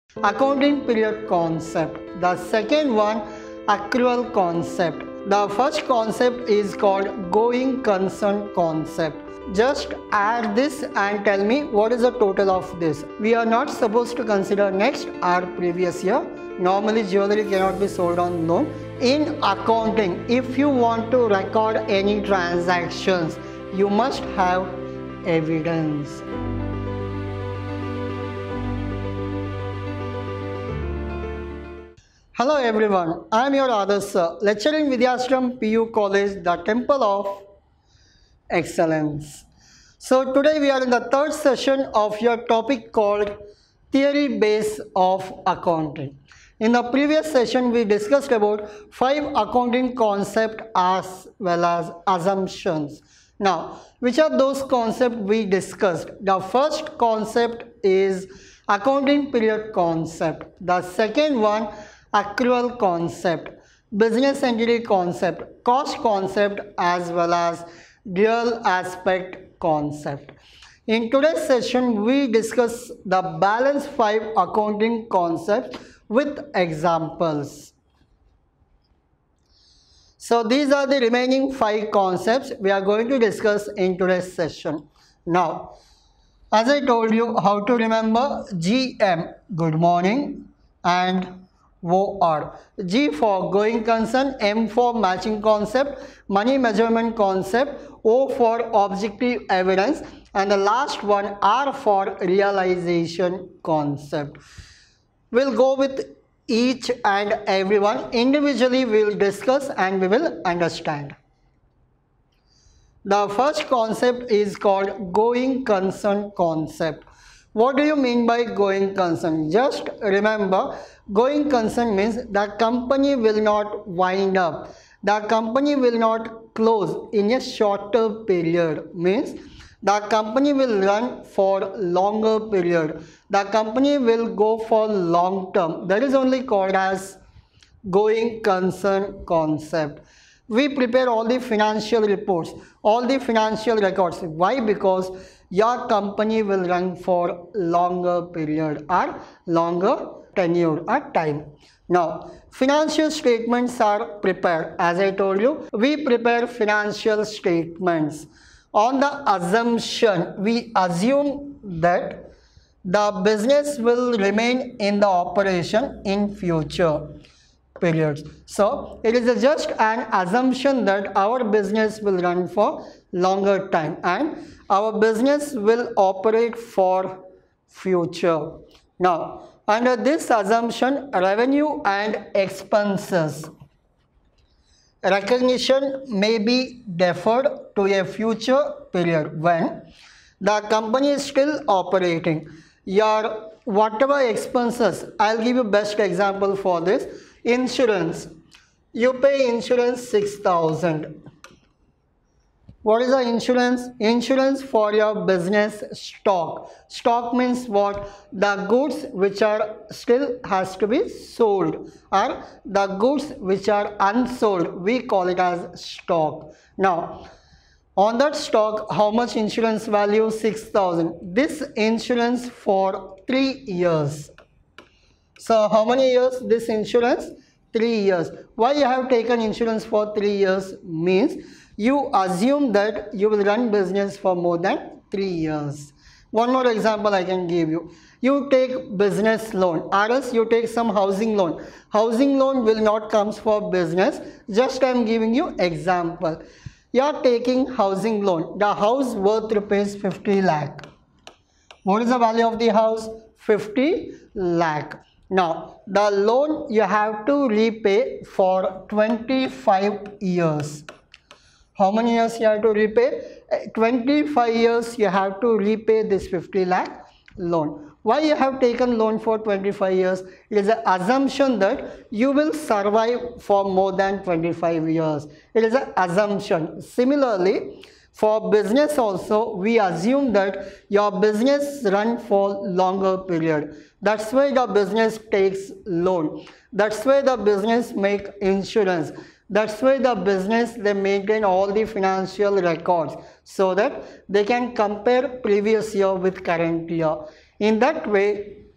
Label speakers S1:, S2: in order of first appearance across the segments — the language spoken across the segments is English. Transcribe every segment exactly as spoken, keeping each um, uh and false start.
S1: Accounting period concept. The second one, accrual concept. The first concept is called going concern concept. Just add this and tell me what is the total of this. We are not supposed to consider next or previous year. Normally jewelry cannot be sold on loan. In accounting, if you want to record any transactions, you must have evidence. Hello everyone, I am your Adarsh, lecturer in Vidyashram P U College, the Temple of Excellence. So today we are in the third session of your topic called Theory Base of Accounting. In the previous session we discussed about five accounting concepts as well as assumptions. Now, which are those concepts we discussed? The first concept is accounting period concept. The second one, accrual concept, business entity concept, cost concept as well as dual aspect concept. In today's session we discuss the balance five accounting concepts with examples. So these are the remaining five concepts we are going to discuss in today's session. Now, as I told you how to remember G M, good morning, and O R. G for going concern, M for matching concept, money measurement concept, O for objective evidence, and the last one R for realization concept. We'll go with each and every one individually. We'll discuss and we will understand. The first concept is called going concern concept. What do you mean by going concern? Just remember, going concern means the company will not wind up, the company will not close in a shorter period, means the company will run for longer period, the company will go for long term. That is only called as going concern concept. We prepare all the financial reports, all the financial records. Why? Because your company will run for longer period or longer tenure or time. Now, financial statements are prepared. As I told you, we prepare financial statements on the assumption, we assume that the business will remain in the operation in future periods. So it is just an assumption that our business will run for longer time and our business will operate for future. Now, under this assumption, revenue and expenses recognition may be deferred to a future period when the company is still operating. Your whatever expenses, I'll give you best example for this. Insurance, you pay insurance six thousand. What is the insurance? Insurance for your business stock. Stock means what? The goods which are still has to be sold, or the goods which are unsold, we call it as stock. Now, on that stock, how much insurance value? six thousand. This insurance for three years. So how many years this insurance? Three years. Why you have taken insurance for three years? Means you assume that you will run business for more than three years. One more example I can give you. You take business loan, or else you take some housing loan. Housing loan will not come for business. Just I am giving you example. You are taking housing loan. The house worth rupees fifty lakh. What is the value of the house? fifty lakh. Now, the loan you have to repay for twenty-five years. How many years you have to repay? twenty-five years you have to repay this fifty lakh loan. Why you have taken loan for twenty-five years? It is an assumption that you will survive for more than twenty-five years. It is an assumption. Similarly, for business also, we assume that your business run for longer period. That's why the business takes loan. That's why the business make insurance. That's why the business, they maintain all the financial records so that they can compare previous year with current year. In that way,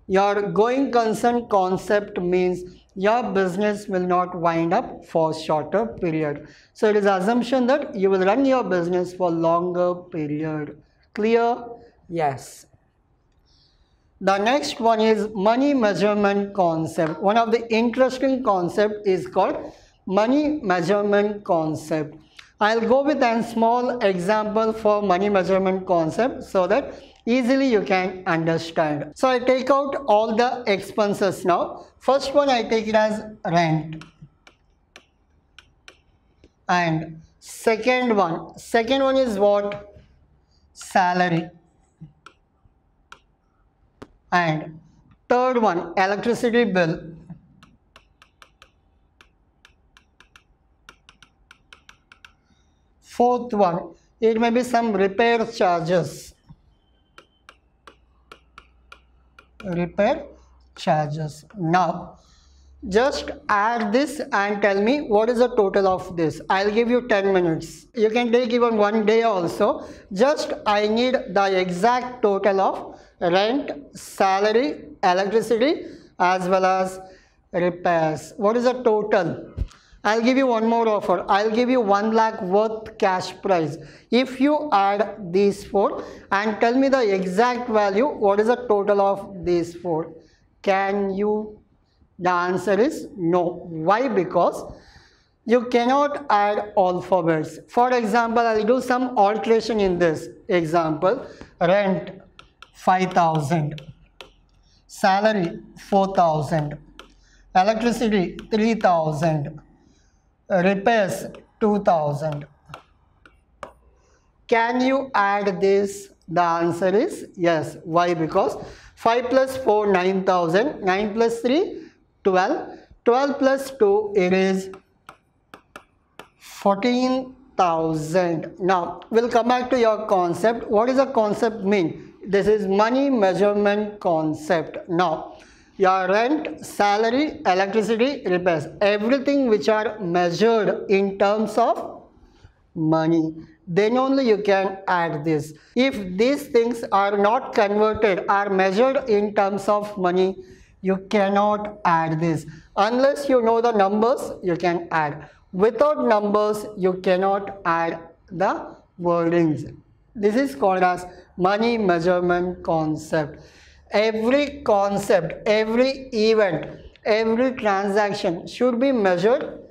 S1: Your going concern concept means your business will not wind up for shorter period. So it is assumption that you will run your business for longer period. Clear? Yes. The next one is money measurement concept. One of the interesting concept is called money measurement concept. I'll go with a small example for money measurement concept so that easily you can understand. So I take out all the expenses now. First one I take it as rent. And second one, second one is what? Salary. And third one, electricity bill. Fourth one, it may be some repair charges. Repair charges. Now, just add this and tell me what is the total of this. I'll give you ten minutes. You can take even one day also. Just I need the exact total of rent, salary, electricity as well as repairs. What is the total? I'll give you one more offer. I'll give you one lakh worth cash prize. If you add these four and tell me the exact value, what is the total of these four? Can you? The answer is no. Why? Because you cannot add alphabets. For example, I'll do some alteration in this example. Rent five thousand, salary four thousand, electricity three thousand, repairs two thousand. Can you add this? The answer is yes. Why? Because five plus four, nine thousand, nine plus three, twelve, twelve plus two, it is fourteen thousand. Now, we'll come back to your concept. What does a concept mean? This is money measurement concept. Now, your rent, salary, electricity, repairs, everything which are measured in terms of money, then only you can add this. If these things are not converted, are measured in terms of money, you cannot add this. Unless you know the numbers, you can add. Without numbers, you cannot add the wordings. This is called as money measurement concept. Every concept, every event, every transaction should be measured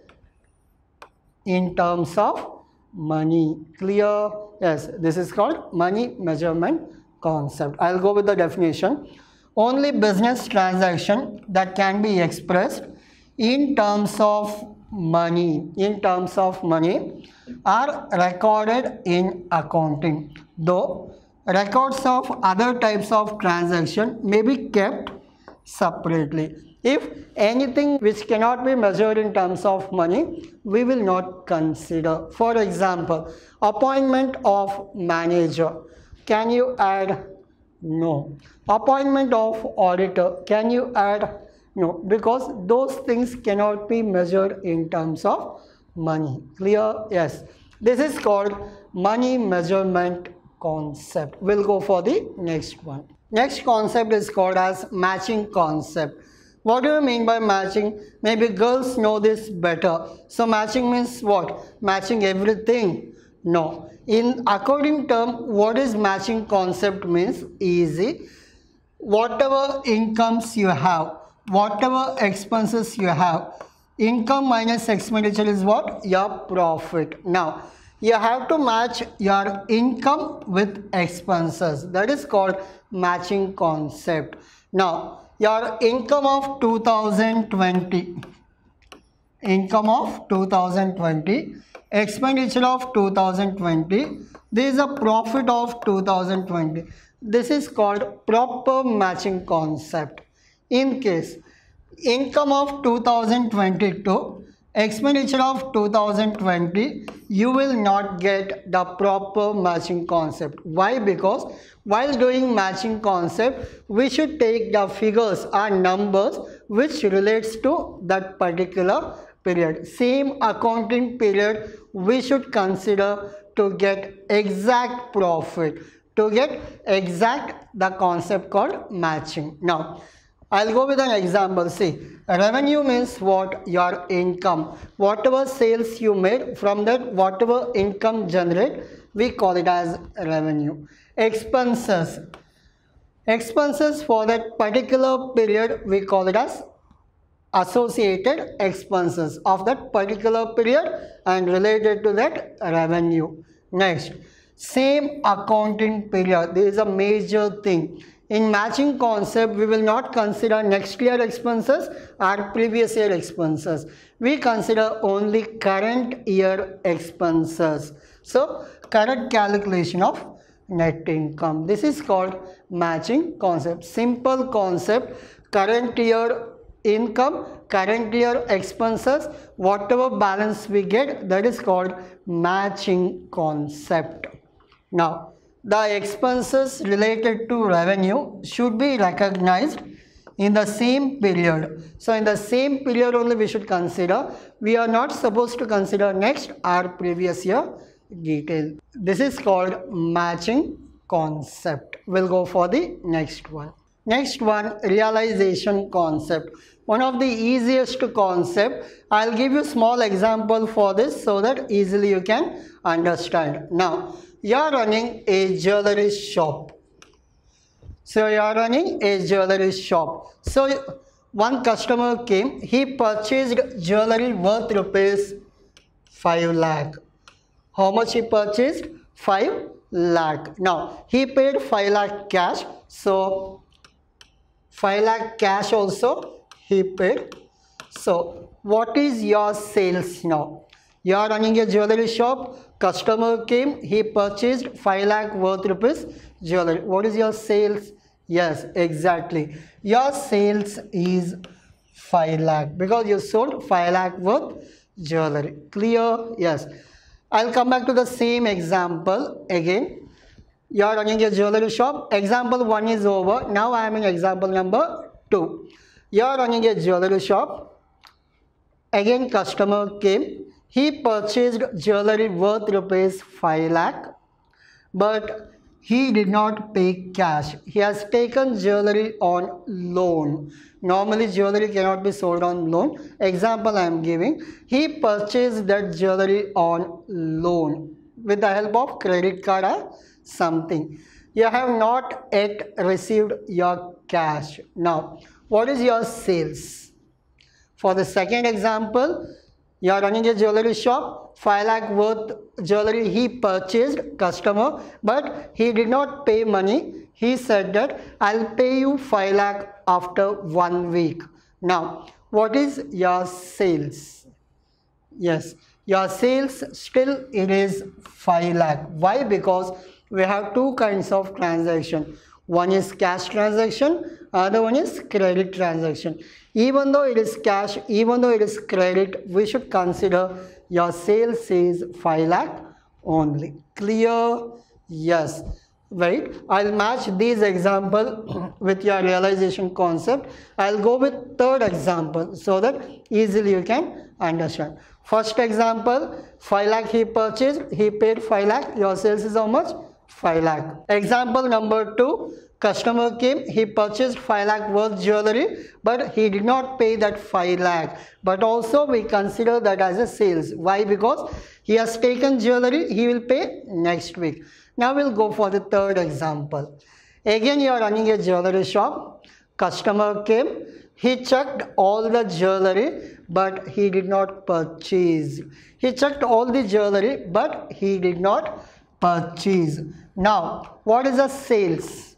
S1: in terms of money. Clear? Yes, this is called money measurement concept. I'll go with the definition. Only business transaction that can be expressed in terms of money, in terms of money are recorded in accounting. Though records of other types of transaction may be kept separately. If anything which cannot be measured in terms of money, we will not consider. For example, appointment of manager. Can you add? No. Appointment of auditor. Can you add? No. Because those things cannot be measured in terms of money. Clear? Yes. This is called money measurement concept. We'll go for the next one. Next concept is called as matching concept. What do you mean by matching? Maybe girls know this better. So matching means what? Matching everything? No. In according term, what is matching concept means? Easy. Whatever incomes you have, whatever expenses you have, income minus expenditure is what? Your profit. Now, you have to match your income with expenses. That is called matching concept. Now, your income of two thousand twenty, income of two thousand twenty, expenditure of two thousand twenty, this is a profit of two thousand twenty. This is called proper matching concept. In case income of two thousand twenty-two, expenditure of two thousand twenty, you will not get the proper matching concept. Why? Because while doing matching concept, we should take the figures or numbers which relates to that particular period. Same accounting period we should consider to get exact profit, to get exact the concept called matching. Now, I'll go with an example. See, revenue means what? Your income. Whatever sales you made, from that whatever income generate, we call it as revenue. Expenses. Expenses for that particular period, we call it as associated expenses of that particular period and related to that revenue. Next, same accounting period. This is a major thing. In matching concept, we will not consider next year expenses or previous year expenses. We consider only current year expenses. So, current calculation of net income. This is called matching concept. Simple concept. Current year income, current year expenses, whatever balance we get, that is called matching concept. Now, the expenses related to revenue should be recognized in the same period. So, in the same period only we should consider. We are not supposed to consider next or previous year detail. This is called matching concept. We'll go for the next one. Next one, realization concept. One of the easiest concept. I'll give you small example for this so that easily you can understand. Now, you are running a jewelry shop. So, you are running a jewelry shop. So, one customer came, he purchased jewelry worth rupees five lakh. How much he purchased? five lakh. Now, he paid five lakh cash. So, five lakh cash also he paid. So, what is your sales now? You are running a jewelry shop. Customer came, he purchased five lakh worth rupees jewelry. What is your sales? Yes, exactly. Your sales is five lakh because you sold five lakh worth jewelry. Clear? Yes. I'll come back to the same example again. You are running a jewelry shop. Example one is over. Now I am in example number two. You are running a jewelry shop. Again customer came. He purchased jewelry worth rupees five lakh. But he did not pay cash. He has taken jewelry on loan. Normally jewelry cannot be sold on loan. Example I am giving. He purchased that jewelry on loan with the help of credit card or something. You have not yet received your cash. Now, what is your sales? For the second example, you are running a jewelry shop, five lakh worth jewelry he purchased, customer, but he did not pay money. He said that I'll pay you five lakh after one week. Now, what is your sales? Yes, your sales still it is five lakh. Why? Because we have two kinds of transaction. One is cash transaction, other one is credit transaction. Even though it is cash, even though it is credit, we should consider your sales is five lakh only. Clear? Yes. Right. I'll match these example with your realization concept. I'll go with third example so that easily you can understand. First example, five lakh he purchased, he paid five lakh, your sales is how much? five lakh. Example number two, customer came, he purchased five lakh worth jewelry, but he did not pay that five lakh. But also we consider that as a sales. Why? Because he has taken jewelry, he will pay next week. Now we'll go for the third example. Again you are running a jewelry shop. Customer came, he checked all the jewelry, but he did not purchase. He checked all the jewelry, but he did not purchase. Now, what is the sales?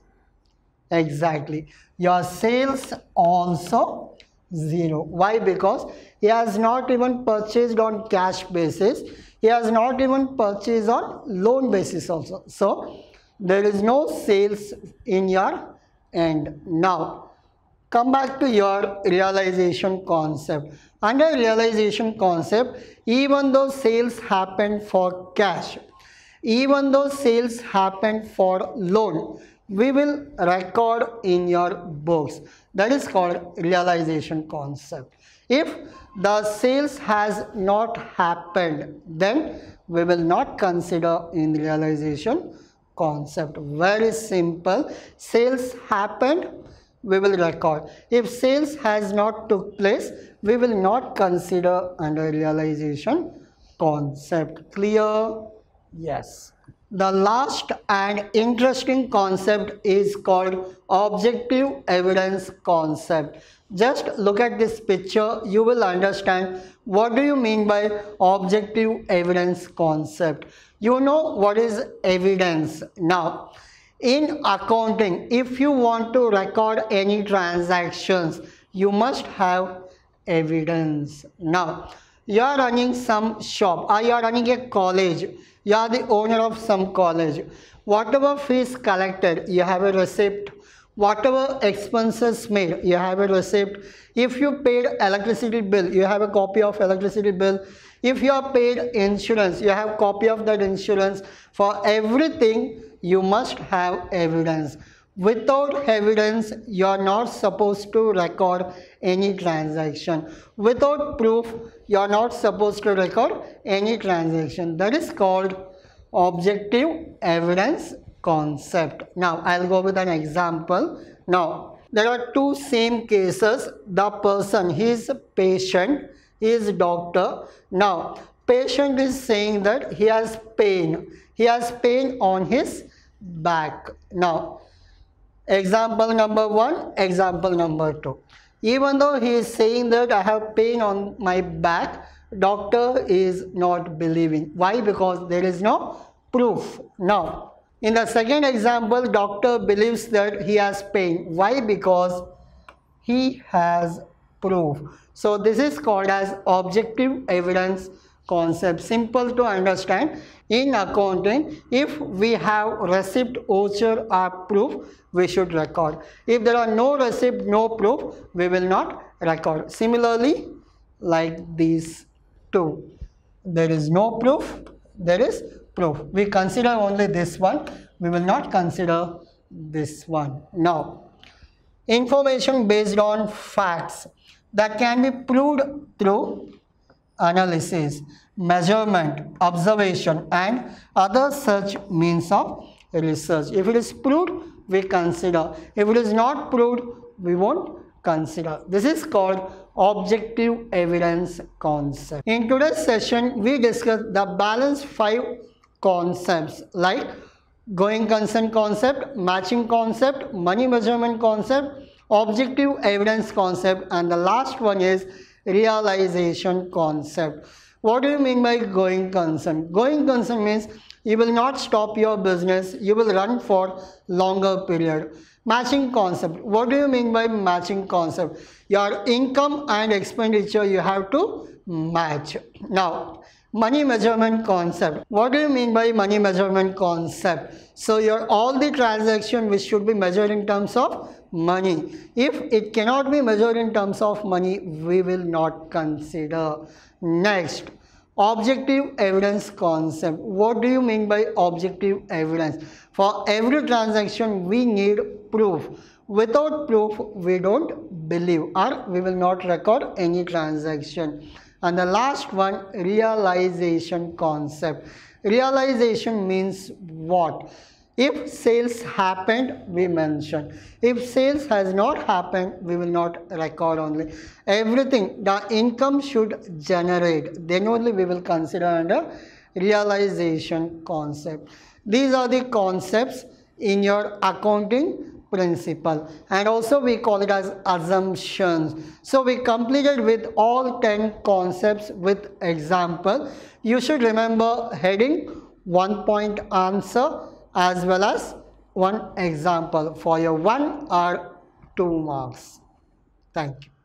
S1: Exactly. Your sales also zero. Why? Because he has not even purchased on cash basis. He has not even purchased on loan basis also. So, there is no sales in your end. Now, come back to your realization concept. Under realization concept, even though sales happen for cash, even though sales happen for loan, we will record in your books. That is called realization concept. If the sales has not happened, then we will not consider in realization concept. Very simple. Sales happened, we will record. If sales has not took place, we will not consider under realization concept. Clear? Yes. The last and interesting concept is called objective evidence concept. Just look at this picture, you will understand what do you mean by objective evidence concept. You know what is evidence. Now, in accounting, if you want to record any transactions, you must have evidence. Now, you are running some shop or you are running a college. You are the owner of some college. Whatever fees collected, you have a receipt. Whatever expenses made, you have a receipt. If you paid electricity bill, you have a copy of electricity bill. If you are paid insurance, you have a copy of that insurance. For everything, you must have evidence. Without evidence, you are not supposed to record any transaction. Without proof, you are not supposed to record any transaction. That is called objective evidence concept. Now, I'll go with an example. Now, there are two same cases. The person, he is a patient, he is a doctor. Now, patient is saying that he has pain. He has pain on his back. Now, example number one, example number two. Even though he is saying that I have pain on my back, doctor is not believing. Why? Because there is no proof. Now, in the second example, doctor believes that he has pain. Why? Because he has proof. So this is called as objective evidence concept. Simple to understand. In accounting, if we have receipt, voucher or proof, we should record. If there are no receipt, no proof, we will not record. Similarly, like these two, there is no proof, there is proof. We consider only this one, we will not consider this one. Now, information based on facts that can be proved through analysis, measurement, observation and other such means of research. If it is proved, we consider. If it is not proved, we won't consider. This is called objective evidence concept. In today's session, we discussed the balanced five concepts like going concern concept, matching concept, money measurement concept, objective evidence concept, and the last one is realization concept. What do you mean by going concern? Going concern means you will not stop your business, you will run for longer period. Matching concept. What do you mean by matching concept? Your income and expenditure you have to match. Now, money measurement concept. What do you mean by money measurement concept? So your all the transaction which should be measured in terms of money. If it cannot be measured in terms of money, we will not consider. Next, objective evidence concept. What do you mean by objective evidence? For every transaction we need proof. Without proof we don't believe or we will not record any transaction. And the last one, realization concept. Realization means what? If sales happened, we mention. If sales has not happened, we will not record only. Everything, the income should generate. Then only we will consider under realization concept. These are the concepts in your accounting principle, and also we call it as assumptions. So we completed with all ten concepts with example. You should remember heading, one point answer as well as one example for your one or two marks. Thank you.